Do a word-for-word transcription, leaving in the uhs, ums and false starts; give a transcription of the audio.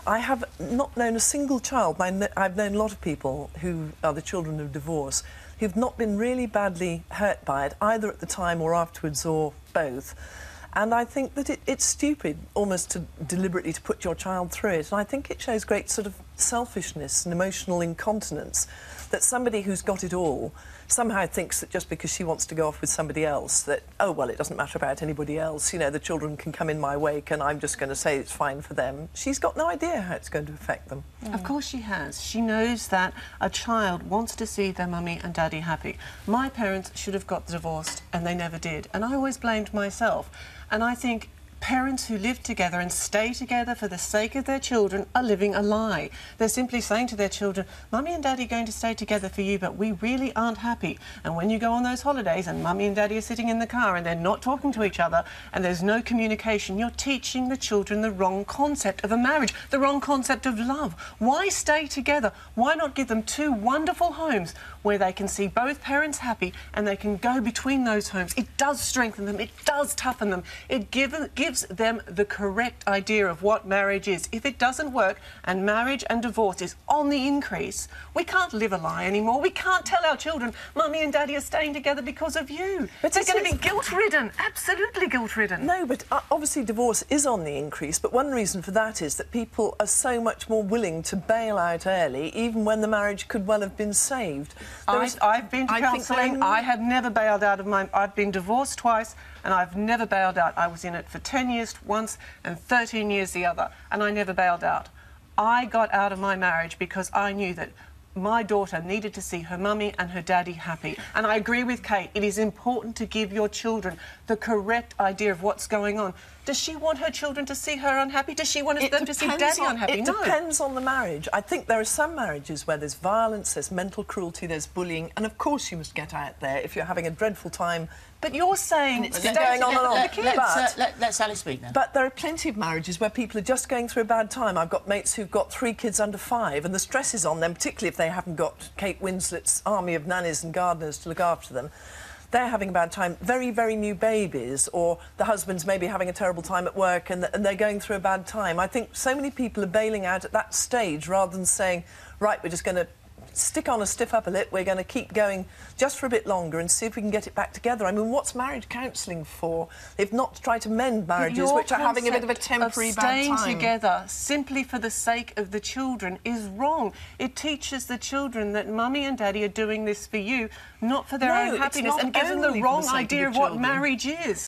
I have not known a single child. I've known a lot of people who are the children of divorce who've not been really badly hurt by it, either at the time or afterwards or both. And I think that it, it's stupid almost to deliberately to put your child through it. And I think it shows great sort of selfishness and emotional incontinence that somebody who's got it all somehow thinks that just because she wants to go off with somebody else that, oh, well, it doesn't matter about anybody else, you know, the children can come in my wake and I'm just going to say it's fine for them. She's got no idea how it's going to affect them. Mm. Of course she has. She knows that a child wants to see their mummy and daddy happy. My parents should have got divorced and they never did, and I always blamed myself. And I think parents who live together and stay together for the sake of their children are living a lie. They're simply saying to their children, Mummy and Daddy are going to stay together for you, but we really aren't happy. And when you go on those holidays and Mummy and Daddy are sitting in the car and they're not talking to each other and there's no communication, you're teaching the children the wrong concept of a marriage, the wrong concept of love. Why stay together? Why not give them two wonderful homes where they can see both parents happy and they can go between those homes? It does strengthen them, it does toughen them, it give, gives them the correct idea of what marriage is. If it doesn't work and marriage and divorce is on the increase, we can't live a lie anymore. We can't tell our children, Mummy and Daddy are staying together because of you. But they're going to be guilt-ridden, absolutely guilt-ridden. No, but uh, obviously divorce is on the increase, but one reason for that is that people are so much more willing to bail out early, even when the marriage could well have been saved. I've, I've been to I counselling. think... I have never bailed out of my... I've been divorced twice and I've never bailed out. I was in it for ten years once and thirteen years the other, and I never bailed out. I got out of my marriage because I knew that my daughter needed to see her mummy and her daddy happy. And I agree with Kate, it is important to give your children the correct idea of what's going on. Does she want her children to see her unhappy? Does she want it them to see daddy on, unhappy? It no. depends on the marriage. I think there are some marriages where there's violence, there's mental cruelty, there's bullying, and of course you must get out there if you're having a dreadful time. But you're saying it's going on and on. Let, But, let's, uh, let, let Sally speak then. But there are plenty of marriages where people are just going through a bad time. I've got mates who've got three kids under five, and the stress is on them, particularly if they haven't got Kate Winslet's army of nannies and gardeners to look after them. They're having a bad time, very, very new babies, or the husband's maybe having a terrible time at work and, and they're going through a bad time. I think so many people are bailing out at that stage rather than saying, right, we're just going to stick on a stiff upper lip, we're going to keep going just for a bit longer and see if we can get it back together. I mean, what's marriage counselling for, if not to try to mend marriages which are having a bit of a temporary bad time? Staying together simply for the sake of the children is wrong. It teaches the children that Mummy and Daddy are doing this for you, not for their no, own happiness, and gives them the wrong idea of what marriage is.